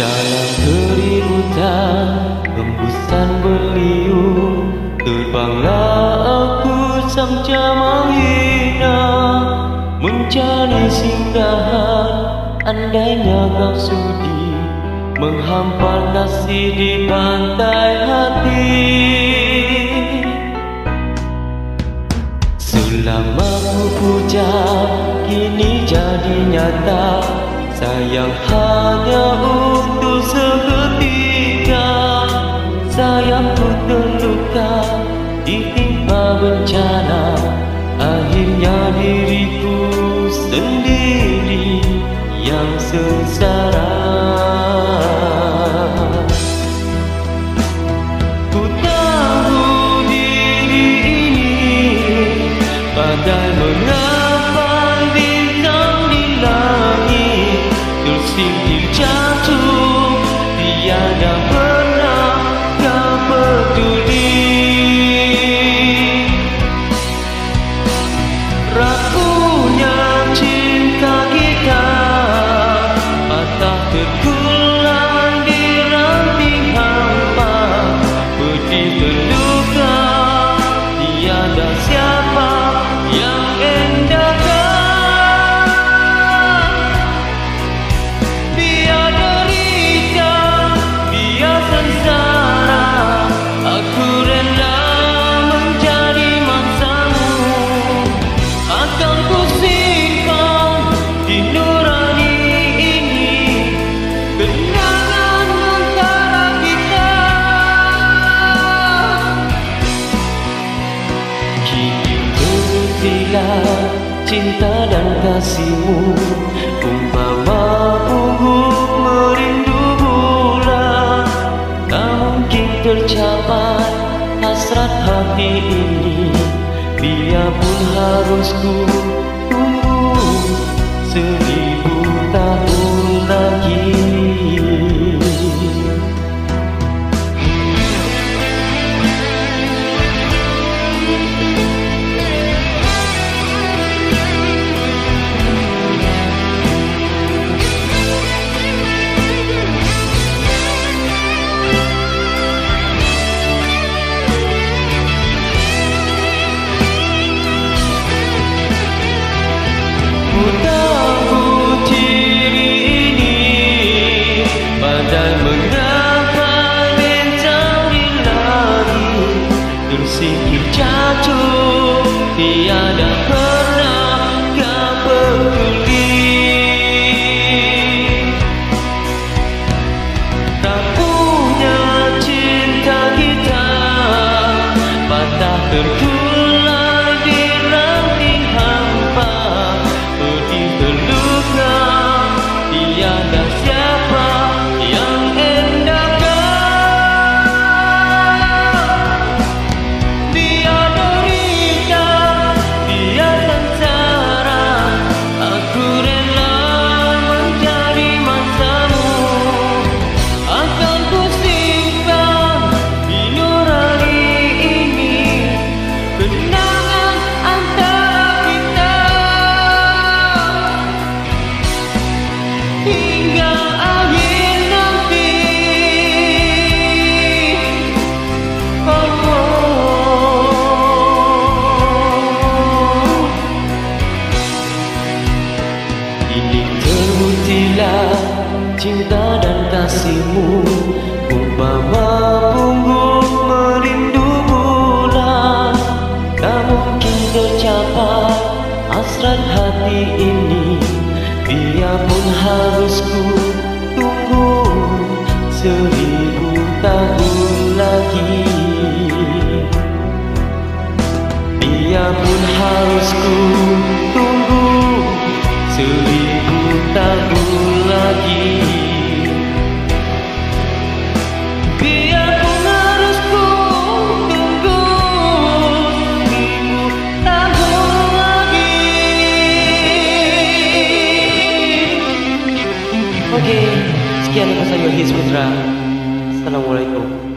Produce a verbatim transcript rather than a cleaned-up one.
Dalam keributan hembusan beliung, terbanglah aku samca menghina, mencari singgahan. Andainya kau sudi menghampar kasih di pantai hati. Selama ku puja kini jadi nyata, sayang hanya untuk seketika. Sayangku terluka ditimpa bencana, akhirnya diriku sendiri yang sengsara. Ku tahu diri ini badai mengapa bintang di langit tersingkir jatuh, tiada pernah kau peduli. Rapuhnya cinta kita patah tergulang di ranting hampa, pedih terluka, tiada siapa yang endahkan. Biar derita, biar sengsara, aku rela menjadi mangsamu. Akan ku simpan di nurani ini kenangan antara kita. Kini terbuktilah cinta dan kasihmu, umpama pungguk merindu bulan. Tak mungkin tercapai hasrat hati ini, biarpun harus ku tunggu seribu tahun lagi. Ku tahu diri ini badai mengapa bintang di langit tersingkir jatuh, tiada pernah kau peduli. Rapuhnya cinta kita patah tergulang di ranting hampa, pedih terluka, tiada siapa yang endahkan. Biar derita, biar sengsara, aku rela menjadi mangsamu. Akan ku simpan di nurani ini kenangan antara kita hingga akhir nanti. Oh, oh. Ini terbuktilah cinta dan kasihmu, umpama pungguk merindu bulan. Tak mungkin tercapai hasrat hati ini, biarpun harus ku tunggu seribu tahun lagi. Biarpun harus ku tunggu seribu tahun lagi. Biarpun harus ku tunggu seribu tahun lagi. Oke, sekian pesan Yohis Putra. Assalamualaikum.